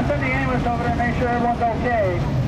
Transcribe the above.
send the ambulance over there and make sure everyone's okay.